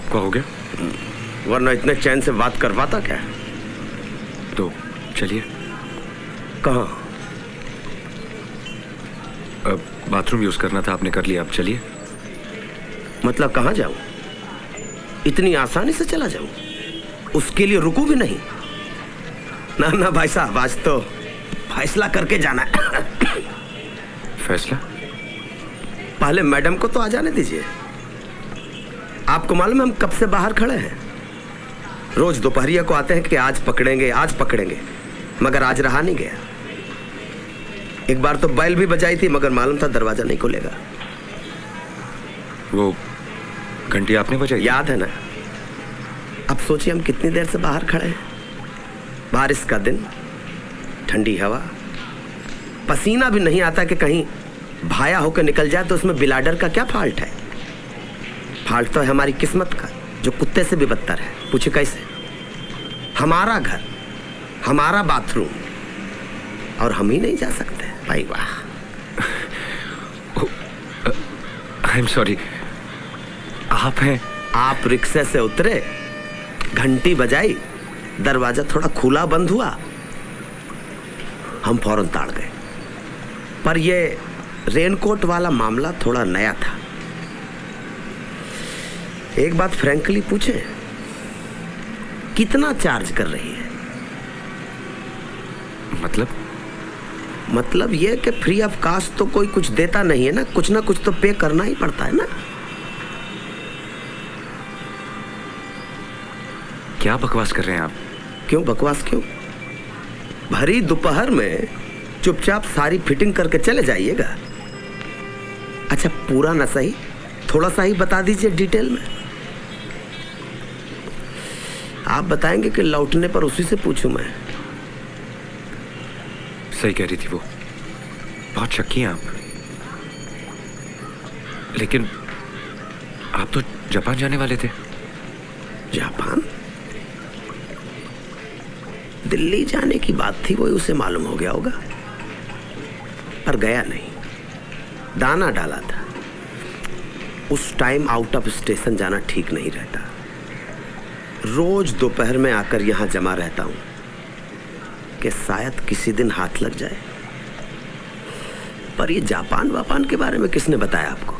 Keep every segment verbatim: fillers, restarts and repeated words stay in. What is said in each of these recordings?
क्या हो गया? वरना इतने चैन से बात कर पाता क्या? तो चलिए। कहाँ? बाथरूम यूज करना था, आपने कर लिया, अब चलिए। मतलब कहाँ जाऊं? इतनी आसानी से चला जाऊं? उसके लिए रुकू भी नहीं? ना ना भाई साहब, आज तो फैसला करके जाना है। फैसला? पहले मैडम को तो आ जाने दीजिए। आपको मालूम है हम कब से बाहर खड़े हैं? रोज दोपहरिया को आते हैं कि आज पकड़ेंगे आज पकड़ेंगे, मगर आज रहा नहीं गया। एक बार तो बैल भी बजाई थी, मगर मालूम था दरवाजा नहीं खुलेगा। वो घंटी आपने बजाई? याद है ना? अब सोचिए हम कितनी देर से बाहर खड़े हैं। बारिश का दिन, ठंडी हवा, पसीना भी नहीं आता कि कहीं भाया होकर निकल जाए तो उसमें बिलाडर का क्या फॉल्ट है? फॉल्ट तो है हमारी किस्मत का, जो कुत्ते से भी बदतर है। पूछे कैसे? हमारा घर, हमारा बाथरूम, और हम ही नहीं जा सकते। भाई वाह। I am sorry. आप हैं? आप रिक्शे से उतरे, घंटी बजाई, दरवाजा थोड़ा खुला बंद हुआ, हम फौरन ताड़ गए। पर ये रेनकोट वाला मामला थोड़ा नया था। एक बात फ्रैंकली पूछे, कितना चार्ज कर रही है? मतलब? मतलब ये कि फ्री ऑफ कास्ट तो कोई कुछ देता नहीं है ना, कुछ ना कुछ तो पे करना ही पड़ता है ना। क्या बकवास कर रहे हैं आप? क्यों बकवास क्यों? भरी दोपहर में चुपचाप सारी फिटिंग करके चले जाइएगा। अच्छा पूरा ना सही, थोड़ा सा ही बता दीजिए डिटेल में। आप बताएंगे कि लौटने पर उसी से पूछूं मैं? सही कह रही थी वो, बहुत शक्की हैं आप। लेकिन आप तो जापान जाने वाले थे। जापान? दिल्ली जाने की बात थी, वो उसे मालूम हो गया होगा, पर गया नहीं। दाना डाला था। उस टाइम आउट ऑफ स्टेशन जाना ठीक नहीं रहता। रोज दोपहर में आकर यहां जमा रहता हूं कि शायद किसी दिन हाथ लग जाए। पर ये जापान वापान के बारे में किसने बताया आपको?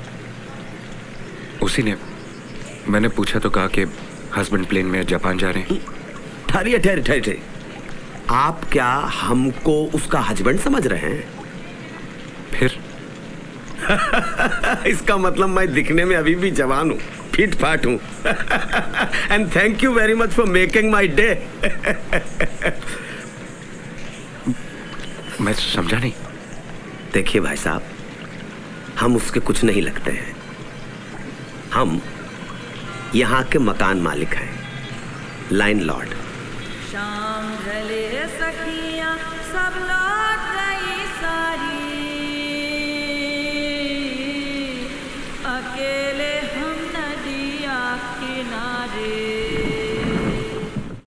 उसी ने। मैंने पूछा तो कहा कि हस्बैंड प्लेन में जापान जा रहे हैं। ठहरिए ठहरिए ठहरिए, आप क्या हमको उसका हस्बैंड समझ रहे हैं? फिर? इसका मतलब मैं दिखने में अभी भी जवान हूँ, फिट फाट हूँ। And thank you very much for making my day. मैं समझा नहीं। देखिए भाई साहब, हम उसके कुछ नहीं लगते हैं। हम यहाँ के मकान मालिक हैं, लाइन लॉर्ड। शाम ढले सखियां सब लौट गई सारी, अकेले हम नदिया किनारे।